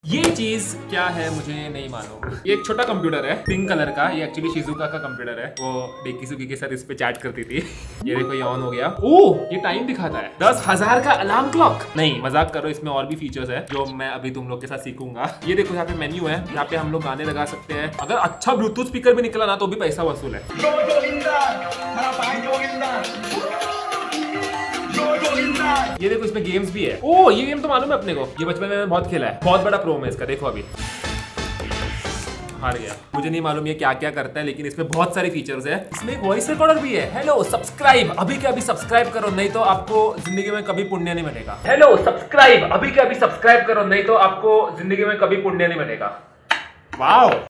ये चीज क्या है मुझे नहीं मालूम। ये एक छोटा कंप्यूटर है पिंक कलर का। ये एक्चुअली शिजुका का कंप्यूटर है। वो डेकिसुकी के साथ इस पे चैट करती थी। ये देखो ये ऑन हो गया। ओह ये टाइम दिखाता है। 10,000 का अलार्म क्लॉक। नहीं मजाक करो, इसमें और भी फीचर्स है जो मैं अभी तुम लोग के साथ सीखूंगा। ये देखो यहाँ पे मेन्यू है। यहाँ पे हम लोग गाने लगा सकते हैं। अगर अच्छा ब्लूटूथ स्पीकर भी निकला ना तो भी पैसा वसूल है। ये देखो इसमें गेम्स भी है। ओह ये गेम तो मालूम है अपने को, ये बचपन में बहुत खेला है। बहुत बड़ा प्रो है इसका। देखो अभी हार गया। मुझे नहीं मालूम ये क्या क्या करता है, लेकिन इसमें बहुत सारे फीचर्स है। इसमें एक वॉइस रिकॉर्डर भी है। हेलो सब्सक्राइब, अभी के अभी सब्सक्राइब करो, नहीं तो आपको जिंदगी में कभी पुण्य नहीं मिलेगा। हेलो सब्सक्राइब, अभी के अभी सब्सक्राइब करो, नहीं तो आपको जिंदगी में कभी पुण्य नहीं मिलेगा। वाओ।